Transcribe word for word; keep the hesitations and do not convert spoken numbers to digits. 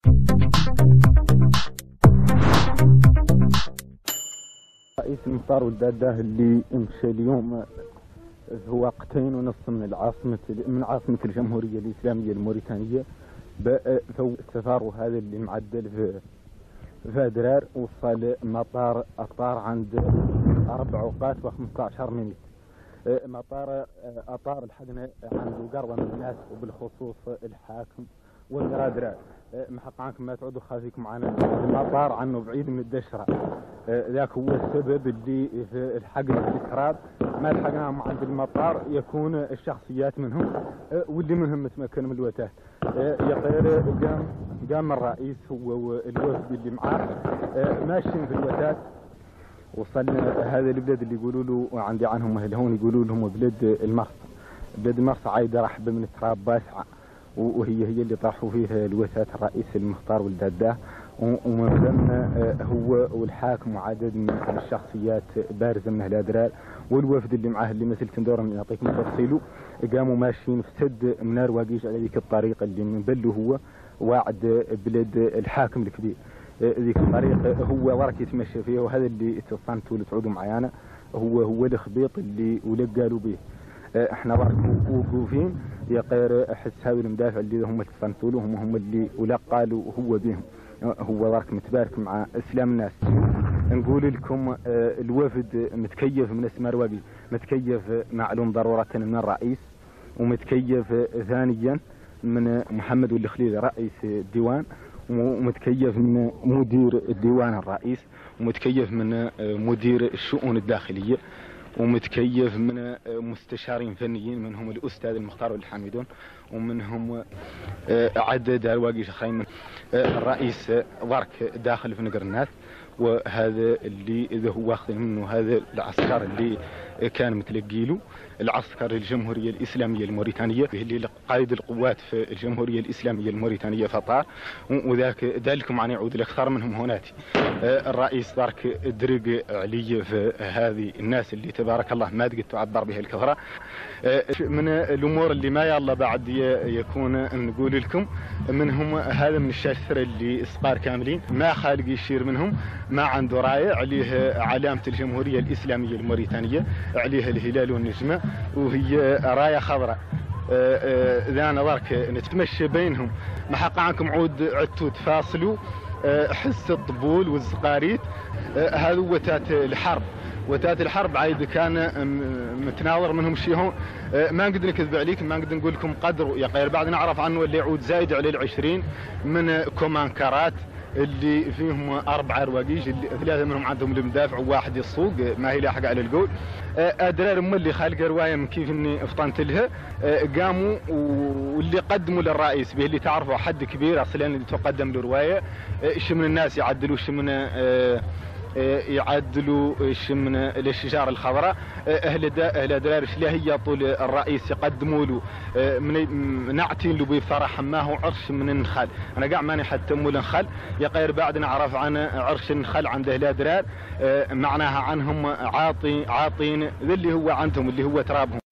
رئيس المطار والداده اللي مشى اليوم هو وقتين ونص من العاصمه من عاصمه الجمهوريه الاسلاميه الموريتانيه. السفر هذا اللي معدل في في درار وصل مطار اطار عند اربع اوقات و15 مينيت. مطار اطار لحقنا عنده قربه من الناس وبالخصوص الحاكم والمرادرات. محق عنكم ما تعودوا خافيكم معنا المطار عنه بعيد من الدشره. ذاك هو السبب اللي في الحقنا الافراد ما لحقناهم عند المطار يكون الشخصيات منهم واللي منهم متمكن من الوتات. يطير قام قام الرئيس هو والوفد اللي معاه ماشيين في الوتات. وصلنا هذا البلاد اللي يقولوا له عندي عنهم اهل هون يقولوا لهم بلاد المرص. بلاد المرص عايده رحبه من تراب واسعه وهي هي اللي طرحوا فيها الوثات الرئيس المختار والداده ومن هو والحاكم وعدد من الشخصيات بارزه من اهل ادرار والوفد اللي معاه اللي مثل ندور يعطيكم تفصيله. قاموا ماشيين في سد منار واقيش على ذيك الطريقه اللي من بله هو واعد بلاد الحاكم الكبير. ذيك الطريق هو ورك يتمشى فيها وهذا اللي تصنتوا تعودوا معانا هو هو الخبيط اللي ولا قالوا به. احنا ورك وقوفين يا غير احس هاوي المدافع اللي هم تصنتوا له هم هم اللي ولا قالوا هو بهم. هو ورك متبارك مع اسلام الناس. نقول لكم الوفد متكيف من اسماء رواقي، متكيف معلوم ضروره من الرئيس ومتكيف ثانيا من محمد والخليل رئيس الديوان ومتكيف من مدير الديوان الرئيس ومتكيف من مدير الشؤون الداخليه ومتكيف من مستشارين فنيين منهم الاستاذ المختار والحميدون ومنهم عدد الواقي اخرين. الرئيس ورك داخل في نقر الناس وهذا اللي اذا هو واخذ منه هذا العسكر اللي كان متلقي له العسكر الجمهوريه الاسلاميه الموريتانيه اللي قائد القوات في الجمهوريه الاسلاميه الموريتانيه فطار وذاك ذلك معنى يعود الاكثر منهم هناتي. الرئيس بارك درق علي في هذه الناس اللي تبارك الله ما تقدر تعبر بها الكثره. من الامور اللي ما يلا بعد يكون نقول لكم منهم هذا من الشاسره اللي صقار كاملين ما خالق يشير منهم ما عنده رايه عليه علامه الجمهوريه الاسلاميه الموريتانيه عليها الهلال والنجمه وهي رايه خضراء. ذا انا ضرك نتمشى بينهم ما حق عنكم عود عدتوا تفاصلوا حس الطبول والزقاريت. هذا وتات الحرب وتات الحرب عايد كان متناظر منهم شيء هون ما نقدر نكذب عليك ما نقدر نقول لكم قدره يا غير بعد نعرف عنه اللي يعود زايد على العشرين من كومانكارات اللي فيهم أربعة رواقيج اللي ثلاثة منهم عندهم المدافع وواحد السوق ما هي لاحق على القول. أدرار هم اللي خالق رواية من كيف إني فطنت لها قاموا واللي قدموا للرئيس به اللي تعرفوا حد كبير أصلا اللي تقدم له رواية إيش من الناس يعدلوا إيش من يعدلوا ايش من الشجار الخضراء. اهل اهل درارش لا هي طول الرئيس يقدموا له من نعتين له بفرح ما هو عرش من النخل. انا قاع ماني حتى مول نخل يا غير بعد نعرف عن عرش النخل عند اهل درار معناها عنهم عاطي عاطين اللي هو عندهم اللي هو ترابهم.